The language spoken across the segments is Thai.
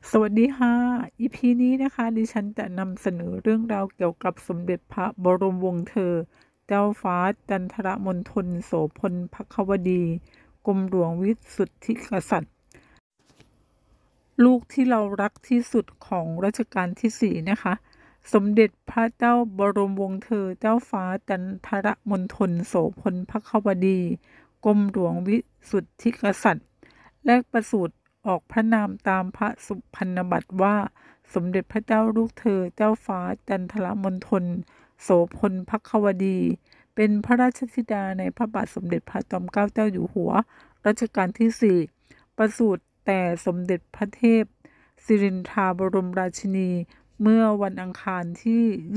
สวัสดีค่ะ EP นี้นะคะดิฉันจะนำเสนอเรื่องราวเกี่ยวกับสมเด็จพระบรมวงศ์เธอเจ้าฟ้าจันทรมณฑลโสพลพควดีกรมหลวงวิสุทธิกษัตริย์ลูกที่เรารักที่สุดของรัชกาลที่ 4นะคะสมเด็จพระเจ้าบรมวงศ์เธอเจ้าฟ้าจันทรมณฑลโสพลพควดีกรมหลวงวิสุทธิกษัตริย์แรกประสูติออกพระนามตามพระสุพรรณบัตรว่าสมเด็จพระเจ้าลูกเธอเจ้าฟ้าจันทรมณฑลโสพลพควดีเป็นพระราชธิดาในพระบาทสมเด็จพระจอมเกล้าเจ้าอยู่หัวรัชกาลที่ 4ประสูติแต่สมเด็จพระเทพสิรินธาบรมราชินีเมื่อวันอังคารที่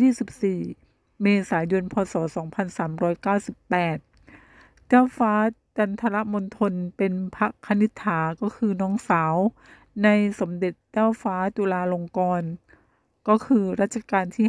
24 เมษายน พ.ศ. 2398 เจ้าฟ้าจันทรมณฑลเป็นพระคณิษฐาก็คือน้องสาวในสมเด็จเจ้าฟ้าจุฬาลงกรณ์ก็คือรัชกาลที่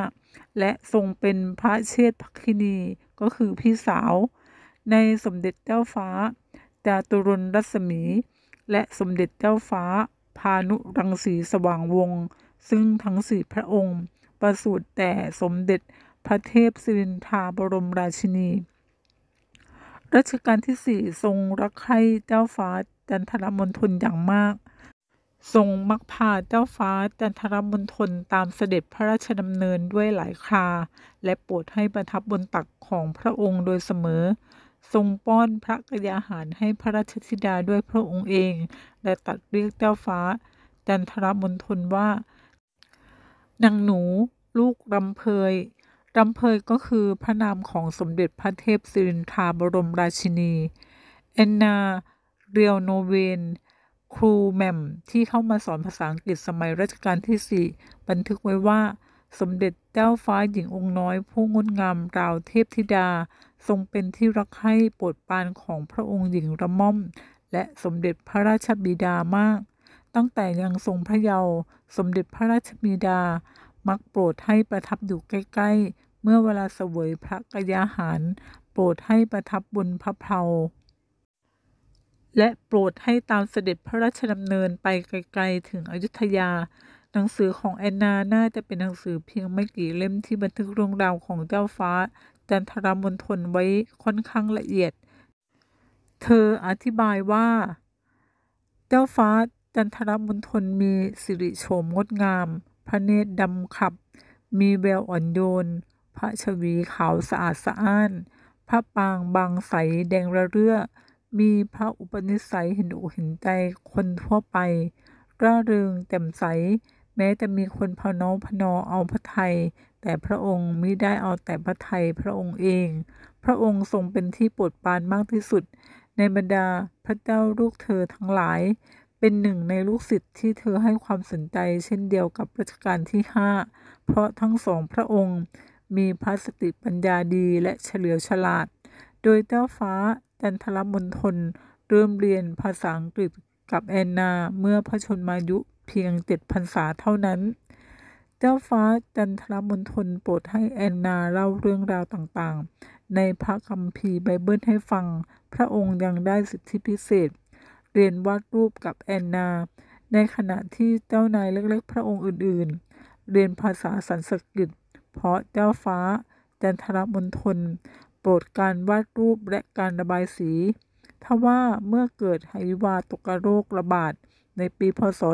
5และทรงเป็นพระเชษฐภคินีก็คือพี่สาวในสมเด็จเจ้าฟ้าจาตุรนต์รัศมีและสมเด็จเจ้าฟ้าพานุรังสีสว่างวงศ์ซึ่งทั้ง4พระองค์ประสูติแต่สมเด็จพระเทพสิรินธาบรมราชินีรัชกาลที่ 4ทรงรักใคร่เจ้าฟ้าจันทรมณฑลอย่างมากทรงมักพาเจ้าฟ้าจันทรมณฑลตามเสด็จพระราชดำเนินด้วยหลายคราและโปรดให้ประทับบนตักของพระองค์โดยเสมอทรงป้อนพระกยาหารให้พระราชธิดาด้วยพระองค์เองและตรัสเรียกเจ้าฟ้าจันทรมณฑลว่านางหนูลูกรำเพยก็คือพระนามของสมเด็จพระเทพสิรินธาบรมราชินีแอนนาเรียวโนเวนครูแหม่มที่เข้ามาสอนภาษาอังกฤษสมัยรัชกาลที่ 4บันทึกไว้ว่าสมเด็จเจ้าฟ้าหญิงองค์น้อยผู้งดงามราวเทพธิดาทรงเป็นที่รักใคร่โปรดปรานของพระองค์หญิงระม่อมและสมเด็จพระราชบิดามากตั้งแต่ยังทรงพระเยาว์สมเด็จพระราชบิดามักโปรดให้ประทับอยู่ใกล้ๆเมื่อเวลาเสวยพระกยาหารโปรดให้ประทับบนพระเพลาและโปรดให้ตามเสด็จพระราชดำเนินไปไกลๆถึงอยุธยาหนังสือของแอนนาน่าจะเป็นหนังสือเพียงไม่กี่เล่มที่บันทึกเรื่องราวของเจ้าฟ้าจันทรมณฑลไว้ค่อนข้างละเอียดเธออธิบายว่าเจ้าฟ้าจันทรมณฑลมีสิริโฉมงดงามพระเนตรดำขับมีแววอ่อนโยนพระชวีขาวสะอาดสะอ้านพระปางบางใสแดงระเรื่อมีพระอุปนิสัยเห็นอกเห็นใจคนทั่วไปร่าเริงแจ่มใสแม้จะมีคนพเนาพนอเอาพระทัยแต่พระองค์มิได้เอาแต่พระทัยพระองค์เองพระองค์ทรงเป็นที่โปรดปรานมากที่สุดในบรรดาพระเจ้าลูกเธอทั้งหลายเป็นหนึ่งในลูกศิษย์ที่เธอให้ความสนใจเช่นเดียวกับรัชกาลที่ 5เพราะทั้งสองพระองค์มีพระสติปัญญาดีและเฉลียวฉลาดโดยเจ้าฟ้าจันทรมณฑลเริ่มเรียนภาษาอังกฤษกับแอนนาเมื่อพระชนมายุเพียง7 พรรษาเท่านั้นเจ้าฟ้าจันทรมณฑลโปรดให้แอนนาเล่าเรื่องราวต่างๆในพระคัมภีร์ไบเบิลให้ฟังพระองค์ยังได้สิทธิพิเศษเรียนวาดรูปกับแอนนาในขณะที่เจ้านายเล็กๆพระองค์อื่นๆเรียนภาษาสันสกฤตเพราะเจ้าฟ้าจันทรมณฑลโปรดการวาดรูปและการระบายสีทว่าเมื่อเกิดไหวาตกโรคระบาดในปีพ.ศ.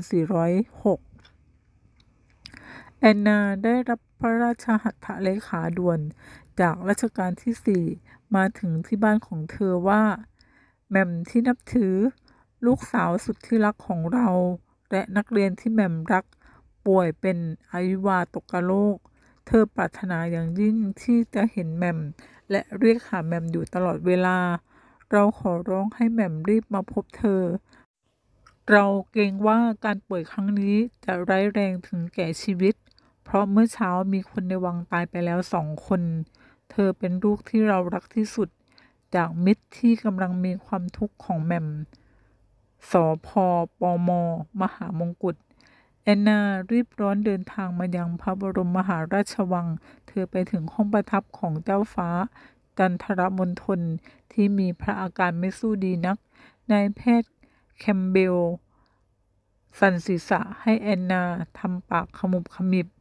2406แอนนาได้รับพระราชหัตถเลขาด่วนจากรัชกาลที่ 4มาถึงที่บ้านของเธอว่าแหม่มที่นับถือลูกสาวสุดที่รักของเราและนักเรียนที่แหม่มรักป่วยเป็นอหิวาตกโรคเธอปรารถนาอย่างยิ่งที่จะเห็นแหม่มและเรียกหาแหม่มอยู่ตลอดเวลาเราขอร้องให้แหม่มรีบมาพบเธอเราเกรงว่าการป่วยครั้งนี้จะร้ายแรงถึงแก่ชีวิตเพราะเมื่อเช้ามีคนในวังตายไปแล้ว2 คนเธอเป็นลูกที่เรารักที่สุดจากมิตรที่กำลังมีความทุกข์ของแหม่มสพปมมหามงกุฎแอนนารีบร้อนเดินทางมายังพระบรมมหาราชวังเธอไปถึงห้องประทับของเจ้าฟ้าจันทรมณฑลที่มีพระอาการไม่สู้ดีนักนายแพทย์แคมเบลสั่นศีรษะให้แอนนาทำปากขมุบขมิบ